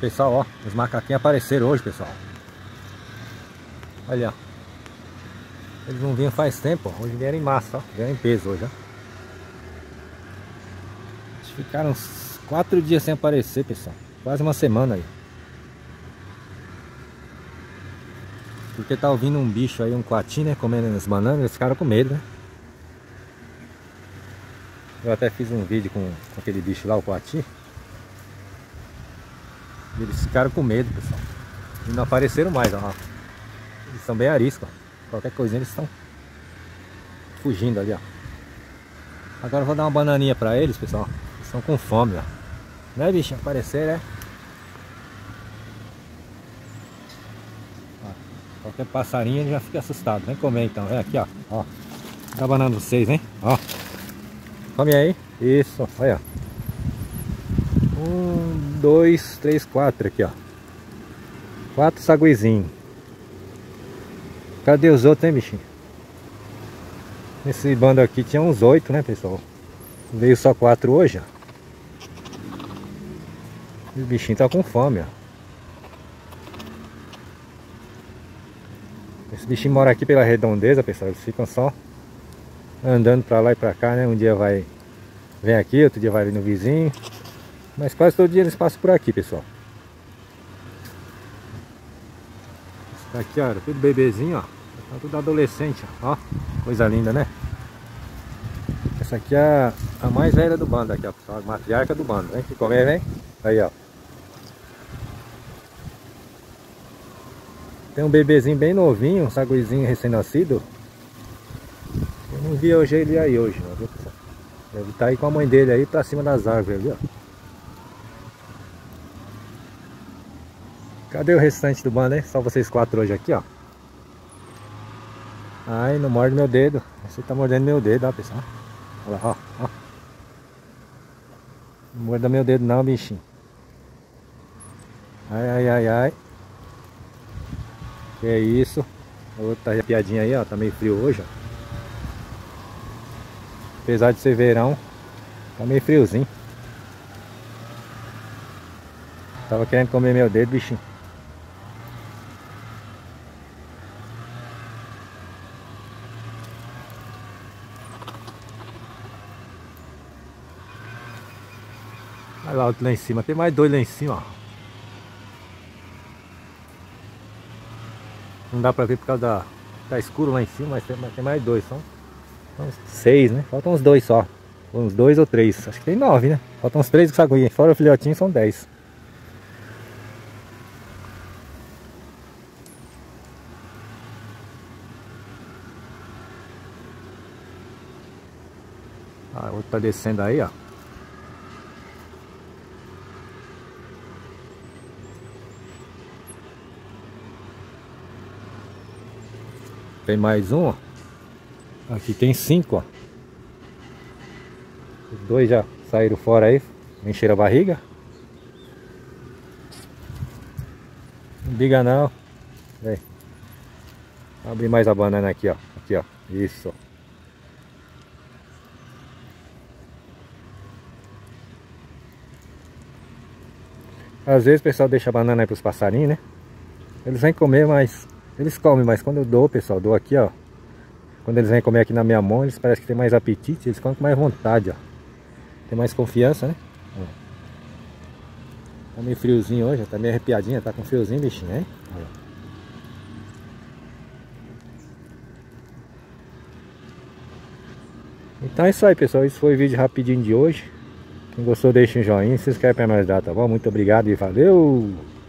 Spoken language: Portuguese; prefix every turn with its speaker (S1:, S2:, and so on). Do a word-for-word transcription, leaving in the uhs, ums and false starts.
S1: Pessoal, ó, os macaquinhos apareceram hoje, pessoal. Olha, ó. Eles não vinham faz tempo, ó. Hoje vieram em massa, ó. Vieram em peso hoje, ó. Eles ficaram uns quatro dias sem aparecer, pessoal. Quase uma semana aí. Porque tá ouvindo um bicho aí, um coati, né? Comendo as bananas, eles ficaram com medo, né? Eu até fiz um vídeo com, com aquele bicho lá, o coati. Eles ficaram com medo, pessoal. E não apareceram mais, ó. Eles são bem ariscos, ó. Qualquer coisinha eles estão fugindo ali, ó. Agora eu vou dar uma bananinha pra eles, pessoal. Eles estão com fome, ó. Né, bichinho? Aparecer, né? Ó, qualquer passarinho ele já fica assustado. Vem comer então. Vem aqui, ó. Ó. Dá banana vocês, hein? Ó. Come aí. Isso. Olha. Um, dois, três, quatro aqui, ó. Quatro saguizinhos. Cadê os outros, hein, bichinho? Nesse bando aqui tinha uns oito, né, pessoal? Veio só quatro hoje, ó. O bichinho tá com fome, ó. Esse bichinho mora aqui pela redondeza, pessoal. Eles ficam só andando pra lá e pra cá, né? Um dia vai... vem aqui, outro dia vai ali no vizinho. Mas quase todo dia eles passam por aqui, pessoal. Esse daqui, ó, tudo bebezinho, ó. Tá tudo adolescente, ó. Ó, coisa linda, né? Essa aqui é a mais velha do bando aqui, ó, pessoal. A matriarca do bando. Vem que comer, vem. Aí, ó. Tem um bebezinho bem novinho, um saguizinho recém-nascido. Eu não vi hoje ele aí hoje, não, viu, pessoal? Deve estar aí com a mãe dele aí pra cima das árvores, viu? Cadê o restante do bando, hein? Só vocês quatro hoje aqui, ó. Ai, não morde meu dedo. Você tá mordendo meu dedo, ó, pessoal. Olha lá, ó, ó. Não morda meu dedo não, bichinho. Ai, ai, ai, ai. Que é isso. O outro tá arrepiadinho aí, ó. Tá meio frio hoje, ó. Apesar de ser verão, tá meio friozinho. Tava querendo comer meu dedo, bichinho. Olha lá outro lá em cima. Tem mais dois lá em cima, ó. Não dá pra ver por causa da... tá escuro lá em cima, mas tem, mas tem mais dois. São, são uns seis, né? Faltam uns dois só. Uns dois ou três. Acho que tem nove, né? Faltam uns três com saguinha. Fora o filhotinho são dez. Ah, o outro tá descendo aí, ó. Tem mais um, ó. Aqui tem cinco, ó. Os dois já saíram fora aí. Encheram a barriga. Não diga não. Vem. Vou abrir mais a banana aqui, ó. Aqui, ó. Isso. Às vezes o pessoal deixa a banana aí pros passarinhos, né? Eles vêm comer, mas... eles comem, mas quando eu dou, pessoal, dou aqui, ó. Quando eles vêm comer aqui na minha mão, eles parecem que tem mais apetite. Eles comem com mais vontade, ó. Tem mais confiança, né? Ó. Tá meio friozinho hoje, tá meio arrepiadinha. Tá com friozinho, bichinho, hein? Ó. Então é isso aí, pessoal. Esse foi o vídeo rapidinho de hoje. Quem gostou, deixa um joinha, se inscreve pra nós dar, tá bom? Muito obrigado e valeu!